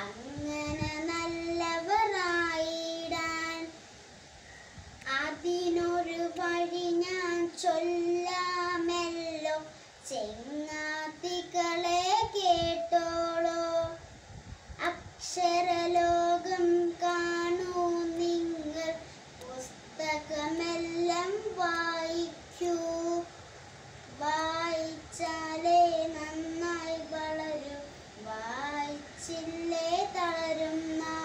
അങ്ങനെ നല്ലവരായിടാൻ അതിനൊരു വഴി ഞാൻ ചൊല്ലാമല്ലോ. ചെങ്ങാതികളെ കേട്ടോളോ, അക്ഷരലോകം കാണൂ നിങ്ങൾ, പുസ്തകമെല്ലാം വായിക്കൂ. വായിച്ചാലേ നന്നായി വളരൂ, വായിച്ചില്ലേ തളരും.